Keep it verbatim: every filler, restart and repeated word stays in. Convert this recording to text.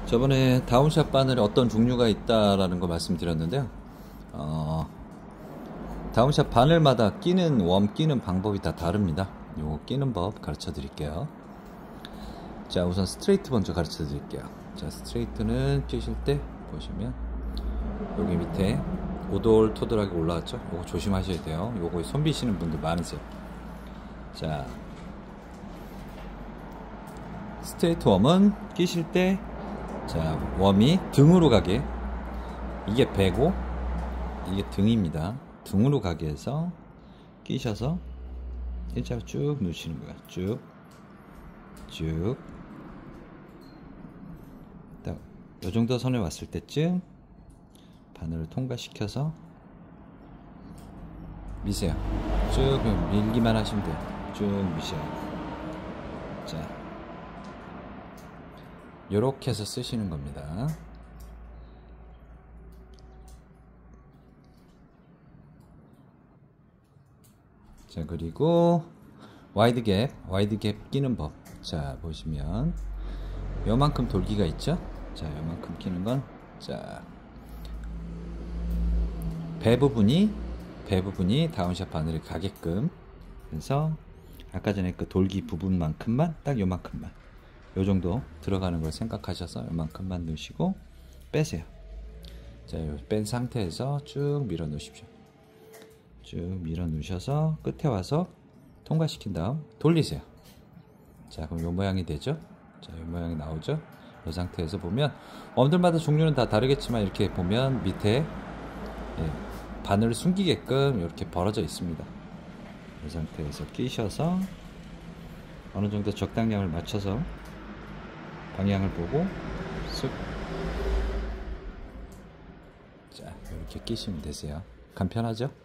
저번에 다운샷 바늘에 어떤 종류가 있다라는 거 말씀드렸는데요. 어, 다운샷 바늘마다 끼는 웜 끼는 방법이 다 다릅니다. 요거 끼는 법 가르쳐 드릴게요. 자, 우선 스트레이트 먼저 가르쳐 드릴게요. 자, 스트레이트는 끼실 때 보시면 여기 밑에 오돌토돌하게 올라왔죠? 요거 조심하셔야 돼요. 요거 손 비시는 분들 많으세요. 자, 스트레이트 웜은 끼실 때, 자, 웜이 등으로 가게, 이게 배고 이게 등입니다. 등으로 가게 해서 끼셔서 일자로 쭉 누시는 거야. 쭉 쭉. 딱 요정도 선에 왔을 때쯤 바늘을 통과시켜서 미세요. 쭉 밀기만 하시면 돼요. 쭉 미셔요. 자, 요렇게 해서 쓰시는 겁니다. 자, 그리고 와이드 갭, 와이드 갭 끼는 법. 자, 보시면 요만큼 돌기가 있죠? 자, 요만큼 끼는 건, 자, 배 부분이 배 부분이 다운샷 바늘에 가게끔, 그래서 아까 전에 그 돌기 부분만큼만, 딱 요만큼만, 요 정도 들어가는 걸 생각하셔서 요만큼만 넣으시고 빼세요. 자, 뺀 상태에서 쭉 밀어 넣으십시오. 쭉 밀어 넣으셔서 끝에 와서 통과시킨 다음 돌리세요. 자, 그럼 요 모양이 되죠? 자, 요 모양이 나오죠? 이 상태에서 보면 웜들마다 종류는 다 다르겠지만 이렇게 보면 밑에, 예, 바늘을 숨기게끔 이렇게 벌어져 있습니다. 이 상태에서 끼셔서 어느 정도 적당량을 맞춰서 방향을 보고 쓱, 자, 이렇게 끼시면 되세요. 간편하죠?